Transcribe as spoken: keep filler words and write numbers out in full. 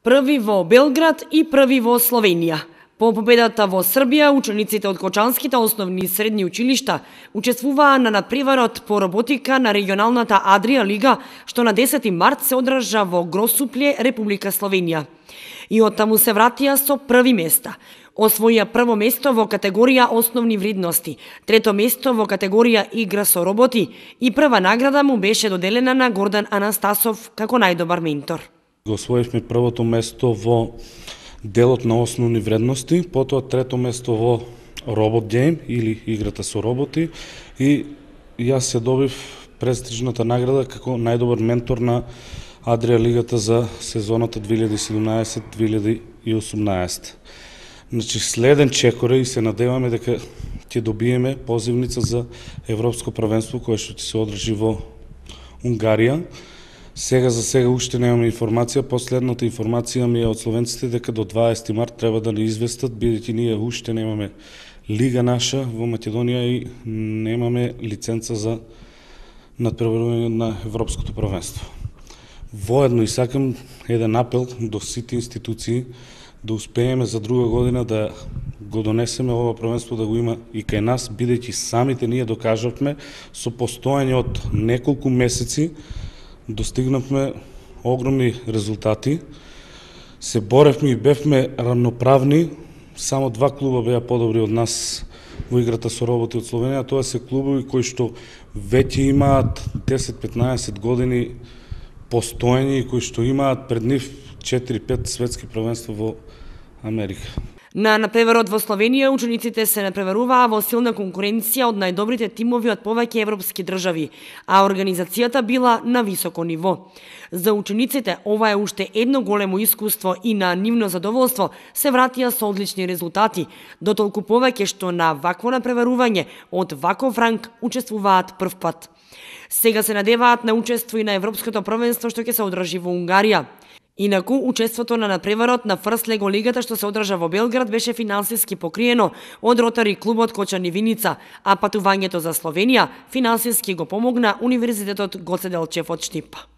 Први во Белград и први во Словенија. По победата во Србија, учениците од Кочанските основни и средни училишта учествуваа на надпреварот по роботика на регионалната Адрија Лига, што на десети март се одржа во Гросуплје, Република Словенија. И оттаму се вратија со први места. Освоија прво место во категорија основни вредности, трето место во категорија игра со роботи и прва награда му беше доделена на Гордан Анастасов како најдобар ментор. Го освоивме првото место во делот на основни вредности, потоа трето место во робот гейм или играта со роботи и јас се добив престижната награда како најдобар ментор на Адрија Лигата за сезоната две илјади и седумнаесет две илјади и осумнаесет. Значи, следен чекоре и се надеваме дека ќе добиеме позивница за Европско првенство кое што ќе се одржи во Унгарија. Сега за сега уште немаме информација, последната информација ми е од словенците дека до дваесети март треба да ни известат, бидејќи ние уште немаме лига наша во Македонија и немаме лиценца за надпреварување на Европското првенство. Воедно и сакам еден апел до сите институции да успееме за друга година да го донесеме ова првенство да го има и кај нас, бидејќи самите ние докажавме со постоење од неколку месеци достигнавме огромни резултати. Се боревме и бевме рамноправни, само два клуба беа подобри од нас во играта со роботи од Словенија, тоа се клубови кои што веќе имаат десет-петнаесет години постоење и кои што имаат пред нив четири-пет светски првенства во Америка. На надпреварот во Словенија учениците се надпреваруваа во силна конкуренција од најдобрите тимови од повеќе европски држави, а организацијата била на високо ниво. За учениците ова е уште едно големо искуство и на нивно задоволство се вратија со одлични резултати, дотолку повеќе што на вакво надпреварување од ваков ранг учествуваат прв пат. Сега се надеваат на учество и на Европското првенство што ќе се одржи во Унгарија. Инаку, учеството на надпреварот на Фрст Лего лигата што се одржа во Белград беше финансиски покриено од Ротари клубот Кочани Виница, а патувањето за Словенија финансиски го помогна Универзитетот Гоце Делчев од Штипа.